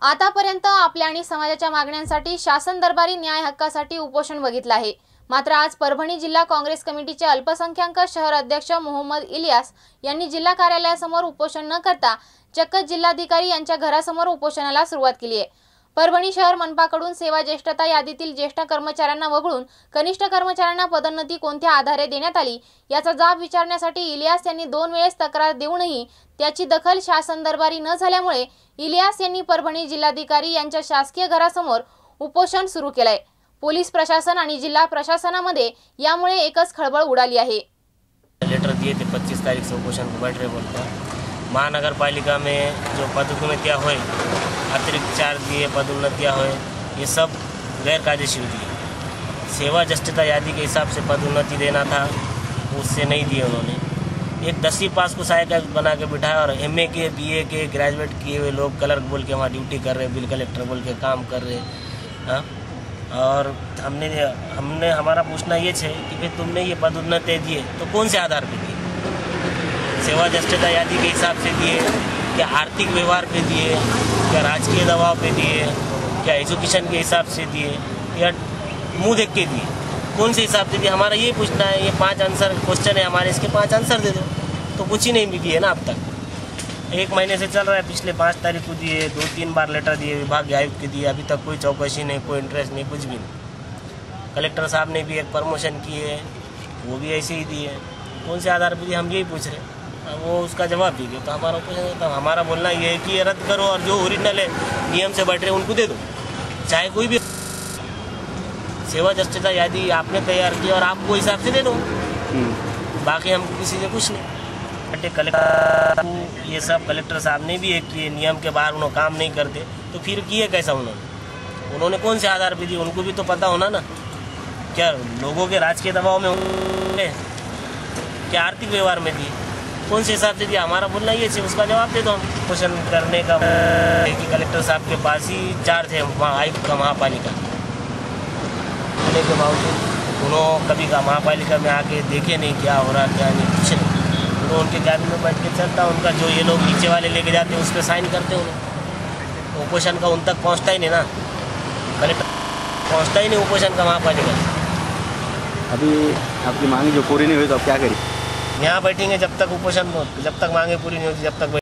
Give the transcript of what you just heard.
आतापर्यंत आपल्या आणि समाजाच्या मागण्यांसाठी शासन दरबारी न्याय हक्कासाठी उपोषण बघितलं आहे। मात्र आज परभणी जिल्हा काँग्रेस कमिटीचे अल्पसंख्याक शहर अध्यक्ष मोहम्मद इलियास यांनी जिल्हा कार्यालयासमोर उपोषण न करता चक्क जिल्हाधिकारी यांच्या घरासमोर उपोषणाला सुरुवात केली आहे। परभणी शहर मनपाकडून सेवा ज्येष्ठता यादीतील ज्येष्ठ कर्मचाऱ्यांना वगळून कनिष्ठ कर्मचाऱ्यांना पदोन्नती कोणत्या आधारे देण्यात आली याचा जाब विचारण्यासाठी इलियास यांनी 2 वेळेस तक्रार देऊनही त्याची दखल शासन दरबारी न झाल्यामुळे इलियास यांनी परभणी जिल्हाधिकारी यांच्या शासकीय घरासमोर उपोषण सुरू केलंय। पोलीस प्रशासन आणि जिल्हा प्रशासनामध्ये यामुळे एकच खळबळ उडाली आहे। लेटर दिए थे 25 तारीख से उपोषण को बैठ रहे बोलकर महानगर पालिका में जो पदोन्नतियाँ हुए अतिरिक्त 4 दिए पदोन्नतियाँ हुए ये सब गैर कायदेशीर दिए। सेवा ज्येष्ठता यादी के हिसाब से पदोन्नति देना था उससे नहीं दिए उन्होंने। एक 10वीं पास को सहायक बना के बिठाया और MA के BA के ग्रेजुएट किए हुए लोग क्लर्क बोल के वहाँ ड्यूटी कर रहे, बिल कलेक्टर बोल के काम कर रहे। हाँ, और हमने हमारा पूछना ये है कि फिर तुमने ये पदोन्नति दिए तो कौन से आधार पे दिए? सेवा ज्येष्ठता यादी के हिसाब से दिए, क्या आर्थिक व्यवहार पे दिए, क्या राजकीय दबाव पे दिए, क्या एजुकेशन के हिसाब से दिए, या मुँह देख के दिए? कौन से हिसाब से दिए? हमारा ये पूछना है। ये 5 आंसर क्वेश्चन है हमारे, इसके 5 आंसर दे दो। तो कुछ ही नहीं दिए ना अब तक। 1 महीने से चल रहा है, पिछले 5 तारीख को दिए, 2-3 बार लेटर दिए, विभाग आयुक्त के दिए, अभी तक कोई चौकसी नहीं, कोई इंटरेस्ट नहीं, कुछ भी नहीं। कलेक्टर साहब ने भी एक प्रमोशन किए, वो भी ऐसे ही दिए। कौन से आधार पर दिए हम यही पूछ रहे हैं। वो उसका जवाब दीजिए। तो हमारा तो हमारा बोलना ये है कि ये रद्द करो और जो ओरिजिनल है नियम से बैठ रहे उनको दे दो, चाहे कोई भी। सेवा ज्येष्ठता यादी आपने तैयार की और आपको हिसाब से दे दो, बाकी हम किसी से कुछ नहीं। कलेक्टर ये सब कलेक्टर साहब ने भी एक किए, नियम के बाहर उन्होंने काम नहीं करते तो फिर किए कैसा उन्होंने कौन से आधार पे दिए? उनको भी तो पता होना ना। क्या लोगों के राजकीय दबाव में होंगे, क्या आर्थिक व्यवहार में दिए? कौन से हिसाब से दिया? हमारा बोलना ये है, उसका जवाब दे दो। हम क्वेश्चन करने का कि कलेक्टर साहब के पास ही चार्ज है आयुक्त का महापालिका होने के बावजूद उन्होंने कभी का महापालिका में आके देखे नहीं क्या हो रहा क्या नहीं, कुछ नहीं। उन्होंने उनके कैबिन में बैठ के चलता उनका, जो ये लोग नीचे वाले लेके जाते हैं उस पर साइन करते हैं। उन्हें उपोषण का उन तक पहुँचता ही नहीं ना, कलेक्टर पहुँचता ही नहीं उपोषण का महापालिका। अभी आपकी मांग जो पूरी नहीं हुई तो आप क्या करें? यहाँ बैठेंगे जब तक उपोषण, जब तक मांगे पूरी नहीं होती जब तक